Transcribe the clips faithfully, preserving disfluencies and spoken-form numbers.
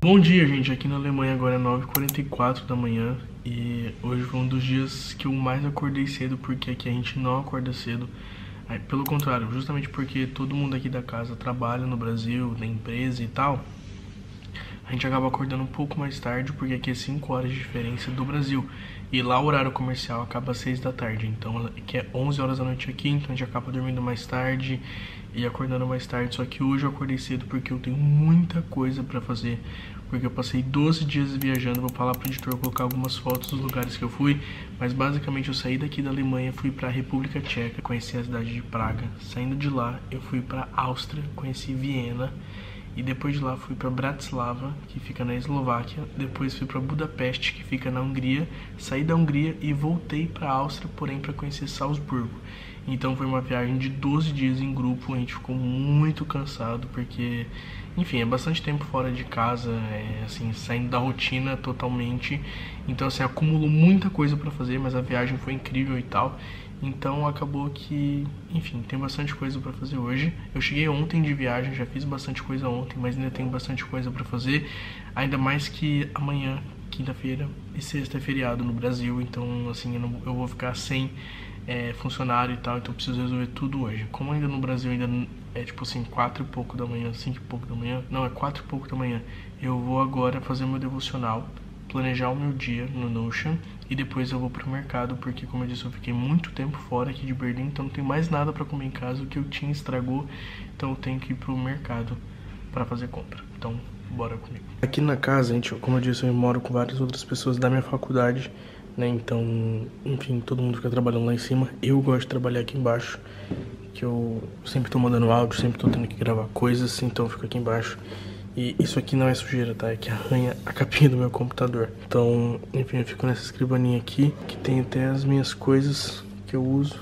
Bom dia, gente. Aqui na Alemanha agora é nove e quarenta e quatro da manhã e hoje foi um dos dias que eu mais acordei cedo, porque aqui a gente não acorda cedo. Pelo contrário, justamente porque todo mundo aqui da casa trabalha no Brasil, na empresa e tal, a gente acaba acordando um pouco mais tarde, porque aqui é cinco horas de diferença do Brasil. E lá o horário comercial acaba às seis da tarde, então aqui é onze horas da noite aqui, então a gente acaba dormindo mais tarde e acordando mais tarde. Só que hoje eu acordei cedo porque eu tenho muita coisa pra fazer, porque eu passei doze dias viajando. Vou falar pro editor colocar algumas fotos dos lugares que eu fui, mas basicamente eu saí daqui da Alemanha, fui pra República Tcheca, conheci a cidade de Praga. Saindo de lá eu fui pra Áustria, conheci Viena. E depois de lá fui para Bratislava, que fica na Eslováquia. Depois fui para Budapeste, que fica na Hungria. Saí da Hungria e voltei para a Áustria, porém para conhecer Salzburgo. Então foi uma viagem de doze dias em grupo. A gente ficou muito cansado porque, enfim, é bastante tempo fora de casa, é, assim, saindo da rotina totalmente. Então assim, acumulou muita coisa para fazer, mas a viagem foi incrível e tal. Então acabou que, enfim, tem bastante coisa pra fazer hoje. Eu cheguei ontem de viagem, já fiz bastante coisa ontem, mas ainda tenho bastante coisa pra fazer. Ainda mais que amanhã, quinta-feira e sexta é feriado no Brasil, então assim, eu, não, eu vou ficar sem é, funcionário e tal, então eu preciso resolver tudo hoje. Como ainda no Brasil ainda é tipo assim, quatro e pouco da manhã, cinco e pouco da manhã, não, é quatro e pouco da manhã, eu vou agora fazer o meu devocional, planejar o meu dia no Notion e depois eu vou pro mercado, porque como eu disse, eu fiquei muito tempo fora aqui de Berlim, então não tem mais nada pra comer em casa, o que eu tinha estragou, então eu tenho que ir pro mercado pra fazer compra. Então, bora comigo. Aqui na casa, gente, como eu disse, eu moro com várias outras pessoas da minha faculdade, né, então, enfim, todo mundo fica trabalhando lá em cima. Eu gosto de trabalhar aqui embaixo, que eu sempre tô mandando áudio, sempre tô tendo que gravar coisas, então eu fico aqui embaixo. E isso aqui não é sujeira, tá? É que arranha a capinha do meu computador. Então, enfim, eu fico nessa escrivaninha aqui, que tem até as minhas coisas que eu uso.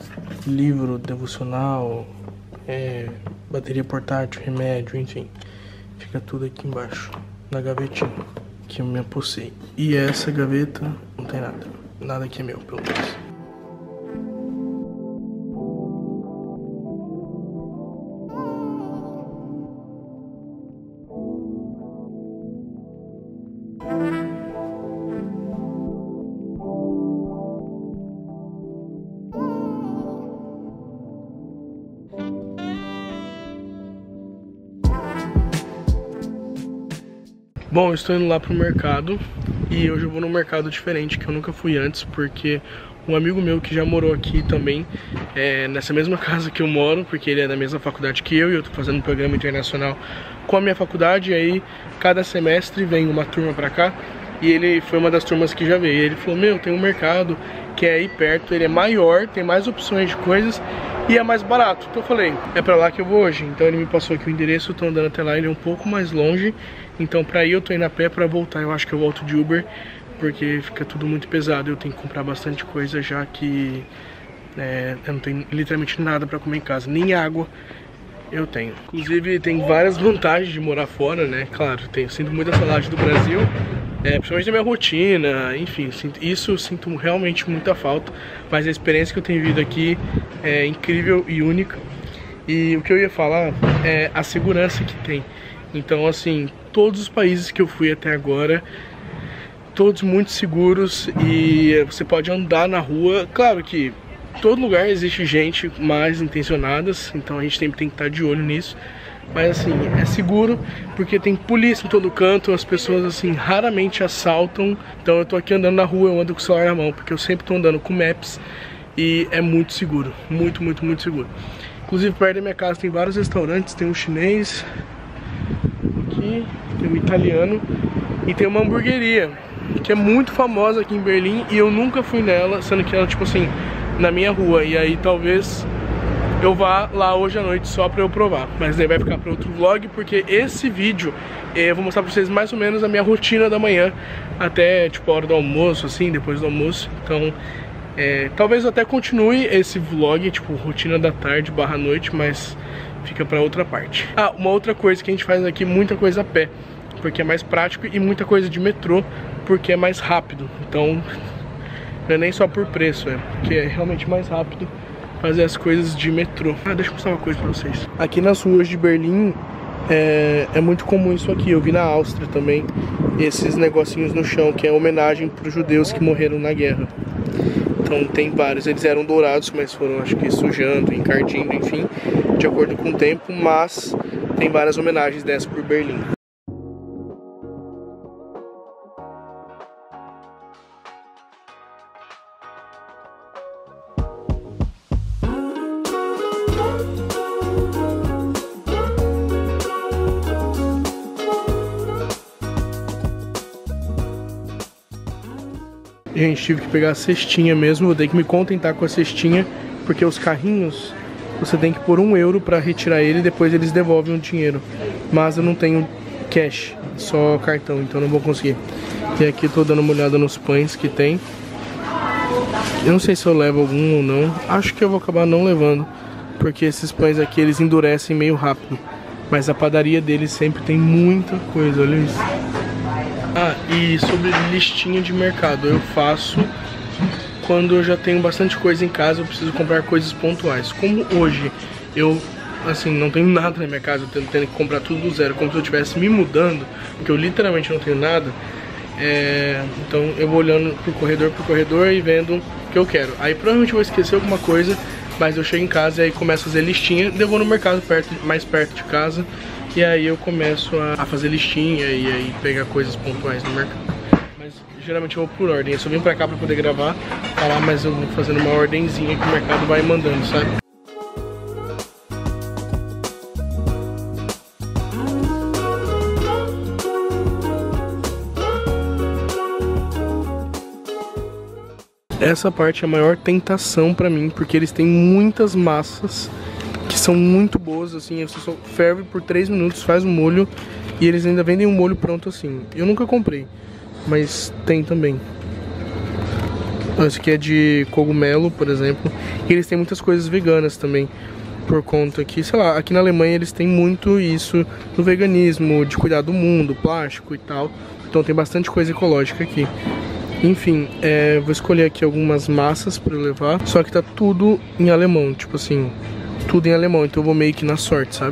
Livro, devocional, é, bateria portátil, remédio, enfim. Fica tudo aqui embaixo, na gavetinha, que eu me apossei. E essa gaveta não tem nada. Nada aqui é meu, pelo menos. Bom, eu estou indo lá pro mercado e hoje eu vou num mercado diferente que eu nunca fui antes, porque um amigo meu que já morou aqui também, é, nessa mesma casa que eu moro, porque ele é da mesma faculdade que eu e eu tô fazendo um programa internacional com a minha faculdade, e aí cada semestre vem uma turma pra cá e ele foi uma das turmas que já veio. E ele falou, meu, tem um mercado que é aí perto, ele é maior, tem mais opções de coisas e é mais barato. Então eu falei, é pra lá que eu vou hoje. Então ele me passou aqui o endereço, eu tô andando até lá, ele é um pouco mais longe. Então pra ir eu tô indo a pé, pra voltar eu acho que eu volto de Uber, porque fica tudo muito pesado. Eu tenho que comprar bastante coisa, já que é, eu não tenho literalmente nada pra comer em casa, nem água eu tenho. Inclusive tem várias vantagens de morar fora, né? Claro, tenho, sinto muita saudade do Brasil, é, principalmente da minha rotina, enfim, sinto, isso eu sinto realmente muita falta. Mas a experiência que eu tenho vivido aqui é incrível e única. E o que eu ia falar é a segurança que tem. Então assim, todos os países que eu fui até agora, todos muito seguros, e você pode andar na rua. Claro que todo lugar existe gente mais intencionadas, então a gente tem, tem que estar de olho nisso. Mas assim, é seguro porque tem polícia em todo canto, as pessoas assim raramente assaltam. Então eu tô aqui andando na rua, eu ando com o celular na mão, porque eu sempre tô andando com Maps e é muito seguro, muito, muito, muito seguro. Inclusive perto da minha casa tem vários restaurantes, tem um chinês aqui, tem um italiano e tem uma hamburgueria que é muito famosa aqui em Berlim e eu nunca fui nela, sendo que ela tipo assim, na minha rua, e aí talvez eu vá lá hoje à noite só pra eu provar, mas daí vai ficar pra outro vlog, porque esse vídeo eu vou mostrar pra vocês mais ou menos a minha rotina da manhã até tipo a hora do almoço, assim, depois do almoço. Então é, talvez eu até continue esse vlog, tipo rotina da tarde barra noite, mas fica pra outra parte. Ah, uma outra coisa que a gente faz aqui, muita coisa a pé, porque é mais prático, e muita coisa de metrô, porque é mais rápido. Então não é nem só por preço, é porque é realmente mais rápido fazer as coisas de metrô. Ah, deixa eu mostrar uma coisa pra vocês. Aqui nas ruas de Berlim é, é muito comum isso aqui. Eu vi na Áustria também, esses negocinhos no chão, que é homenagem para os judeus que morreram na guerra. Então tem vários, eles eram dourados, mas foram, acho que, sujando, encardindo, enfim, de acordo com o tempo, mas tem várias homenagens dessas por Berlim. Gente, tive que pegar a cestinha mesmo, vou ter que me contentar com a cestinha, porque os carrinhos, você tem que pôr um euro pra retirar ele e depois eles devolvem o dinheiro. Mas eu não tenho cash, só cartão, então não vou conseguir. E aqui eu tô dando uma olhada nos pães que tem. Eu não sei se eu levo algum ou não, acho que eu vou acabar não levando, porque esses pães aqui, eles endurecem meio rápido. Mas a padaria deles sempre tem muita coisa, olha isso. Ah, e sobre listinha de mercado, eu faço quando eu já tenho bastante coisa em casa, eu preciso comprar coisas pontuais. Como hoje eu, assim, não tenho nada na minha casa, eu tenho, tenho que comprar tudo do zero, como se eu estivesse me mudando, porque eu literalmente não tenho nada, é, então eu vou olhando por corredor por corredor e vendo o que eu quero. Aí provavelmente eu vou esquecer alguma coisa, mas eu chego em casa e aí começo a fazer listinha, daí eu vou no mercado perto, mais perto de casa, e aí eu começo a, a fazer listinha e aí pegar coisas pontuais no mercado. Mas geralmente eu vou por ordem. Eu só vim pra cá pra poder gravar, falar, mas eu vou fazendo uma ordenzinha que o mercado vai mandando, sabe? Essa parte é a maior tentação pra mim, porque eles têm muitas massas que são muito boas, assim, você só ferve por três minutos, faz o molho e eles ainda vendem um molho pronto assim. Eu nunca comprei, mas tem também. Esse aqui é de cogumelo, por exemplo, e eles têm muitas coisas veganas também, por conta que, sei lá, aqui na Alemanha eles têm muito isso do veganismo, de cuidar do mundo, plástico e tal, então tem bastante coisa ecológica aqui. Enfim, é, vou escolher aqui algumas massas pra eu levar, só que tá tudo em alemão, tipo assim, tudo em alemão, então eu vou meio que na sorte, sabe?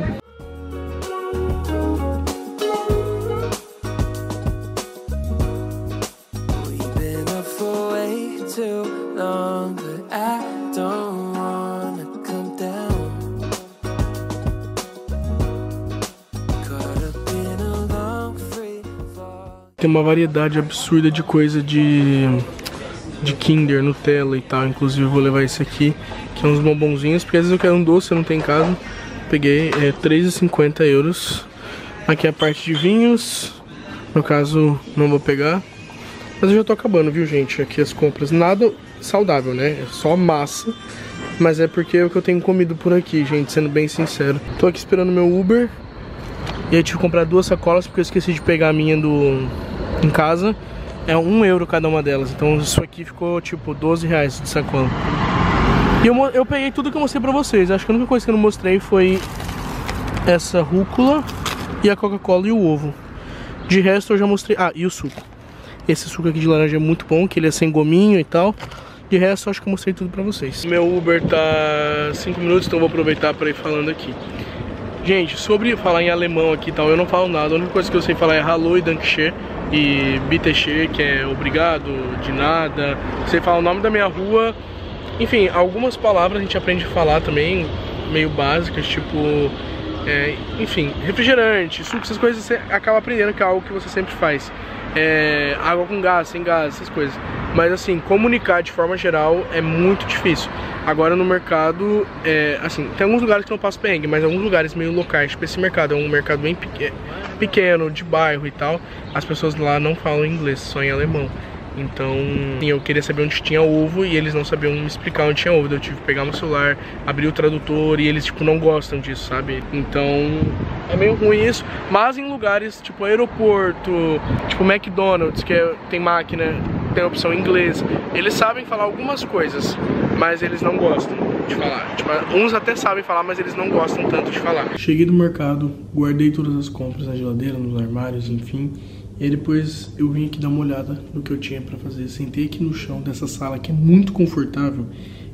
Tem uma variedade absurda de coisa de, de Kinder, Nutella e tal. Inclusive eu vou levar esse aqui, que é uns bombonzinhos, porque às vezes eu quero um doce, eu não tenho em casa. Peguei é, três e cinquenta euros. Aqui é a parte de vinhos. No caso, não vou pegar. Mas eu já tô acabando, viu, gente? Aqui as compras. Nada saudável, né? É só massa. Mas é porque é o que eu tenho comido por aqui, gente, sendo bem sincero. Tô aqui esperando meu Uber. E aí tive que comprar duas sacolas, porque eu esqueci de pegar a minha do... em casa. É um euro cada uma delas. Então isso aqui ficou tipo doze reais de sacola. E eu, eu peguei tudo que eu mostrei pra vocês. Acho que a única coisa que eu não mostrei foi essa rúcula e a Coca-Cola e o ovo. De resto eu já mostrei... Ah, e o suco. Esse suco aqui de laranja é muito bom, que ele é sem gominho e tal. De resto eu acho que eu mostrei tudo pra vocês. Meu Uber tá cinco minutos, então eu vou aproveitar pra ir falando aqui. Gente, sobre falar em alemão aqui e tal, eu não falo nada. A única coisa que eu sei falar é Hallo e Dankeschön e Bitte schön, que é obrigado, de nada. Sei falar o nome da minha rua. Enfim, algumas palavras a gente aprende a falar também, meio básicas, tipo... É, enfim, refrigerante, suco, essas coisas você acaba aprendendo, que é algo que você sempre faz. É, água com gás, sem gás, essas coisas. Mas assim, comunicar de forma geral é muito difícil. Agora no mercado, é, assim, tem alguns lugares que não passam perrengue, mas alguns lugares meio locais, tipo esse mercado, é um mercado bem pequeno, pequeno, de bairro e tal. As pessoas lá não falam inglês, só em alemão. Então, eu queria saber onde tinha ovo e eles não sabiam me explicar onde tinha ovo. Eu tive que pegar meu celular, abrir o tradutor e eles, tipo, não gostam disso, sabe? Então, é meio ruim isso. Mas em lugares, tipo, aeroporto, tipo, McDonald's, que é, tem máquina, tem a opção em inglês. Eles sabem falar algumas coisas, mas eles não gostam de falar. Tipo, uns até sabem falar, mas eles não gostam tanto de falar. Cheguei do mercado, guardei todas as compras na geladeira, nos armários, enfim. E aí depois eu vim aqui dar uma olhada no que eu tinha pra fazer. Sentei aqui no chão dessa sala que é muito confortável.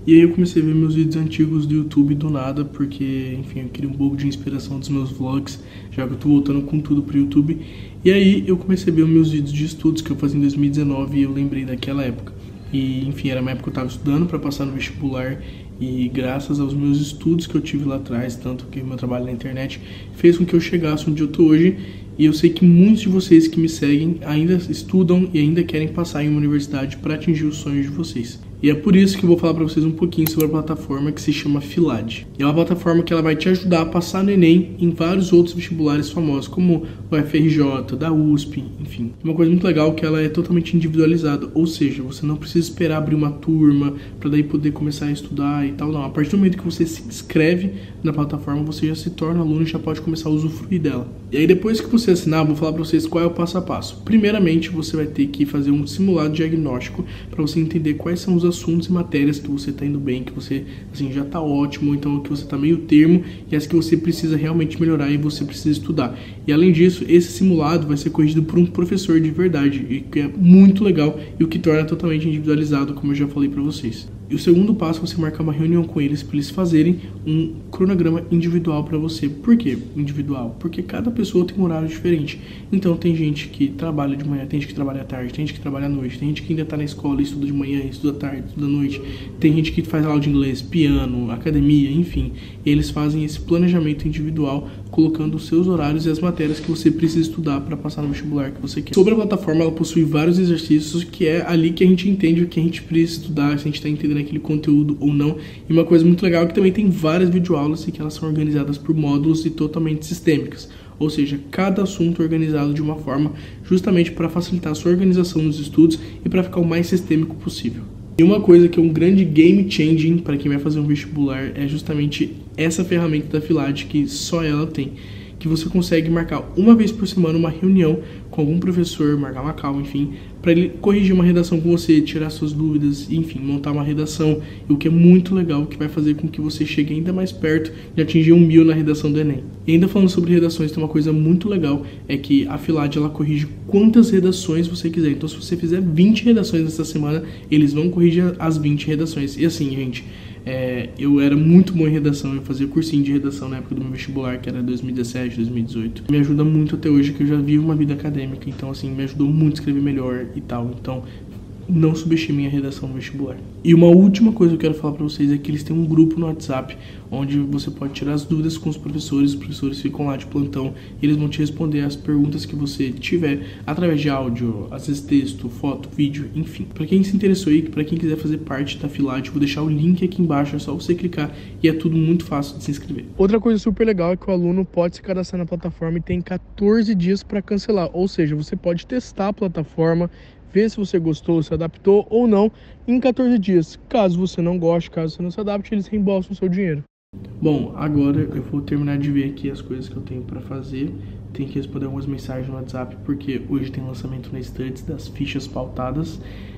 E aí eu comecei a ver meus vídeos antigos do YouTube do nada, porque, enfim, eu queria um pouco de inspiração dos meus vlogs, já que eu tô voltando com tudo pro YouTube. E aí eu comecei a ver os meus vídeos de estudos que eu fazia em dois mil e dezenove e eu lembrei daquela época. E, enfim, era uma época que eu tava estudando para passar no vestibular e graças aos meus estudos que eu tive lá atrás, tanto que o meu trabalho na internet, fez com que eu chegasse onde eu tô hoje. E eu sei que muitos de vocês que me seguem ainda estudam e ainda querem passar em uma universidade para atingir os sonhos de vocês. E é por isso que eu vou falar para vocês um pouquinho sobre a plataforma que se chama Filad. É uma plataforma que ela vai te ajudar a passar no Enem em vários outros vestibulares famosos, como o F R J, da U S P, enfim. Uma coisa muito legal é que ela é totalmente individualizada, ou seja, você não precisa esperar abrir uma turma para daí poder começar a estudar e tal, não. A partir do momento que você se inscreve na plataforma, você já se torna aluno e já pode começar a usufruir dela. E aí depois que você assinar, eu vou falar para vocês qual é o passo a passo. Primeiramente, você vai ter que fazer um simulado diagnóstico para você entender quais são os assuntos e matérias que você está indo bem, que você assim, já está ótimo, ou então que você está meio termo, e as que você precisa realmente melhorar e você precisa estudar. E além disso, esse simulado vai ser corrigido por um professor de verdade, e que é muito legal e o que torna totalmente individualizado, como eu já falei para vocês. E o segundo passo é você marcar uma reunião com eles para eles fazerem um cronograma individual para você. Por que individual? Porque cada pessoa tem um horário diferente. Então tem gente que trabalha de manhã, tem gente que trabalha à tarde, tem gente que trabalha à noite, tem gente que ainda está na escola e estuda de manhã, estuda à tarde, estuda à noite. Tem gente que faz aula de inglês, piano, academia, enfim. E eles fazem esse planejamento individual, colocando os seus horários e as matérias que você precisa estudar para passar no vestibular que você quer. Sobre a plataforma, ela possui vários exercícios que é ali que a gente entende o que a gente precisa estudar, se a gente está entendendo aquele conteúdo ou não. E uma coisa muito legal é que também tem várias videoaulas e que elas são organizadas por módulos e totalmente sistêmicas. Ou seja, cada assunto é organizado de uma forma justamente para facilitar a sua organização nos estudos e para ficar o mais sistêmico possível. E uma coisa que é um grande game changing para quem vai fazer um vestibular é justamente essa ferramenta da Filad que só ela tem. Que você consegue marcar uma vez por semana uma reunião com algum professor, marcar uma call, enfim, para ele corrigir uma redação com você, tirar suas dúvidas, enfim, montar uma redação, o que é muito legal, que vai fazer com que você chegue ainda mais perto de atingir um mil na redação do Enem. E ainda falando sobre redações, tem uma coisa muito legal, é que a Filad, ela corrige quantas redações você quiser. Então, se você fizer vinte redações nessa semana, eles vão corrigir as vinte redações. E assim, gente, É, eu era muito bom em redação, eu fazia cursinho de redação na época do meu vestibular, que era dois mil e dezessete, dois mil e dezoito. Me ajuda muito até hoje, que eu já vivo uma vida acadêmica, então assim, me ajudou muito a escrever melhor e tal. Então, não subestimem a redação no vestibular. E uma última coisa que eu quero falar pra vocês é que eles têm um grupo no WhatsApp onde você pode tirar as dúvidas com os professores, os professores ficam lá de plantão e eles vão te responder as perguntas que você tiver através de áudio, às vezes texto, foto, vídeo, enfim. Pra quem se interessou aí, pra quem quiser fazer parte da Filad, vou deixar o link aqui embaixo, é só você clicar e é tudo muito fácil de se inscrever. Outra coisa super legal é que o aluno pode se cadastrar na plataforma e tem quatorze dias para cancelar, ou seja, você pode testar a plataforma, ver se você gostou, se adaptou ou não em quatorze dias. Caso você não goste, caso você não se adapte, eles reembolsam o seu dinheiro. Bom, agora eu vou terminar de ver aqui as coisas que eu tenho para fazer. Tenho que responder algumas mensagens no WhatsApp, porque hoje tem lançamento na Studs das fichas pautadas.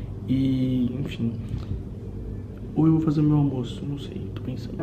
E, enfim, ou eu vou fazer meu almoço, não sei, tô pensando.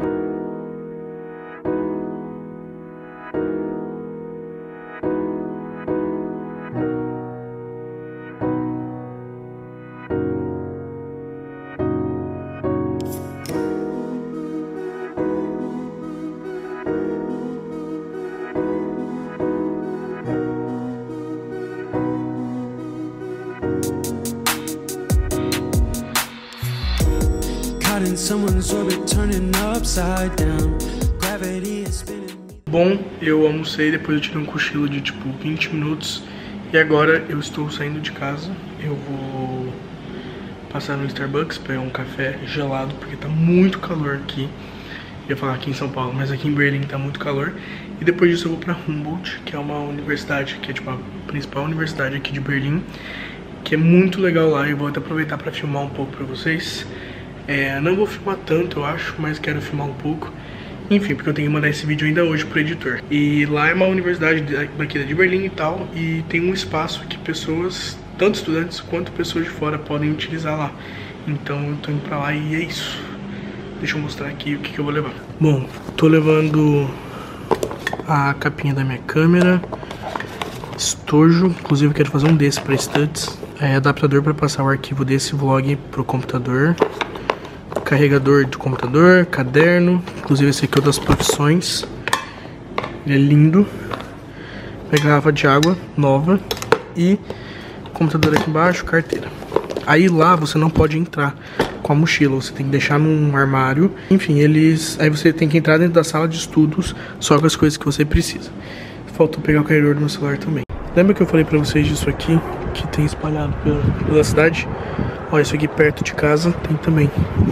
Bom, eu almocei, depois eu tirei um cochilo de tipo vinte minutos e agora eu estou saindo de casa. Eu vou passar no Starbucks pegar um café gelado porque tá muito calor aqui. Eu ia falar aqui em São Paulo, mas aqui em Berlim tá muito calor. E depois disso eu vou pra Humboldt, que é uma universidade, que é tipo a principal universidade aqui de Berlim, que é muito legal lá. Eu vou até aproveitar pra filmar um pouco pra vocês. É, não vou filmar tanto, eu acho, mas quero filmar um pouco. Enfim, porque eu tenho que mandar esse vídeo ainda hoje pro editor. E lá é uma universidade daqui de Berlim e tal, e tem um espaço que pessoas, tanto estudantes quanto pessoas de fora, podem utilizar lá. Então eu tô indo pra lá e é isso. Deixa eu mostrar aqui o que, que eu vou levar. Bom, tô levando a capinha da minha câmera, estojo, inclusive eu quero fazer um desse pra Studs, é, adaptador para passar o arquivo desse vlog pro computador, carregador do computador, caderno, inclusive esse aqui é o das profissões. Ele é lindo. A garrafa de água nova e computador aqui embaixo, carteira. Aí lá você não pode entrar com a mochila, você tem que deixar num armário. Enfim, eles... aí você tem que entrar dentro da sala de estudos só com as coisas que você precisa. Faltou pegar o carregador do meu celular também. Lembra que eu falei pra vocês disso aqui, que tem espalhado pela, pela cidade? Ó, isso aqui perto de casa tem também.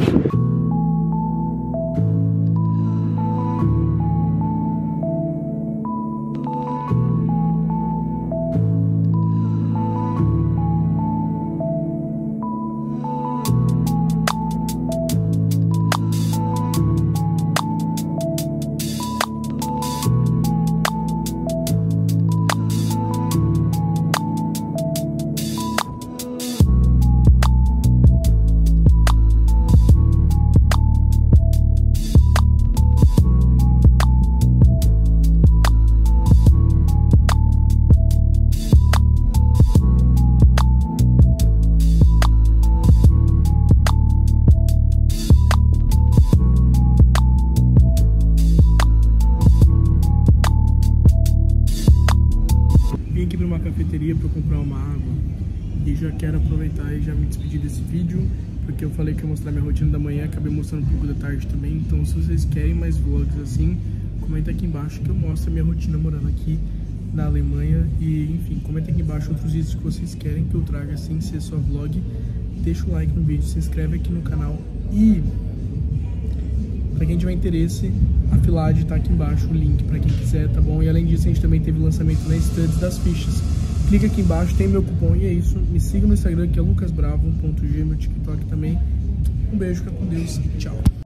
Cafeteria para comprar uma água e já quero aproveitar e já me despedir desse vídeo, porque eu falei que ia mostrar minha rotina da manhã, acabei mostrando um pouco da tarde também. Então se vocês querem mais vlogs assim, comenta aqui embaixo que eu mostro a minha rotina morando aqui na Alemanha. E enfim, comenta aqui embaixo outros vídeos que vocês querem que eu traga assim, se é só vlog. Deixa o like no vídeo, se inscreve aqui no canal e pra quem tiver interesse, a Filad tá aqui embaixo, o link pra quem quiser, tá bom? E além disso, a gente também teve o lançamento na Studs das fichas. Clica aqui embaixo, tem meu cupom e é isso. Me siga no Instagram, que é lucas bravo ponto g, meu TikTok também. Um beijo, fica com Deus, tchau.